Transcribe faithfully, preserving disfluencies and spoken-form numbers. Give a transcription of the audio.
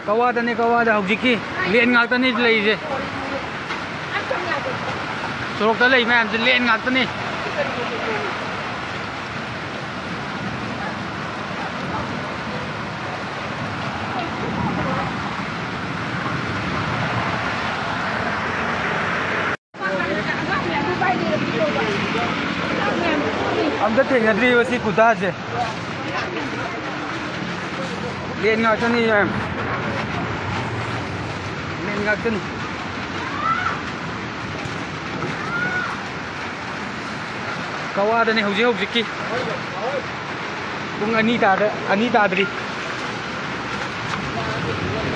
Kawada ni kawada hujiki len ngakta ni leise sorok ta lei mayam je len ngakta ni amda tengadri wasi kuda je len ngakta ni mayam ngakta ni kawada ni hauji haujiki pung ani ta da ani ta dri